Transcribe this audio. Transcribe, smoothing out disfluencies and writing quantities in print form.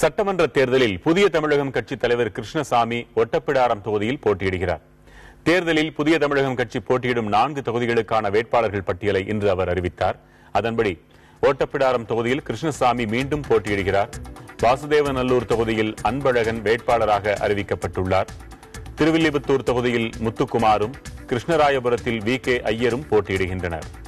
சட்டமன்ற தேர்தலில் புதிய தமிழகம் கட்சி தலைவர் கிருஷ்ணசாமி ஒட்டப்பிடாரம் தொகுதியில் போட்டியிடுகிறார். தேர்தலில் புதிய தமிழகம் கட்சி போட்டியிடும் 4 தொகுதிகளுக்கான வேட்பாளர்கள் பட்டியலை இன்று அவர் அறிவித்தார். அதன்படி ஓட்டப்பிடாரம் தொகுதியில் கிருஷ்ணசாமி மீண்டும் போட்டியிடுகிறார். வாசுதேவநல்லூர் தொகுதியில் அன்பழகன் வேட்பாளராக அறிவிக்கப்பட்டுள்ளார். திருவில்லிபுத்தூர் தொகுதியில் முத்துக்குமாரும், கிருஷ்ணராயபுரத்தில் VK ஐயரும் போட்டியிடுகின்றனர்.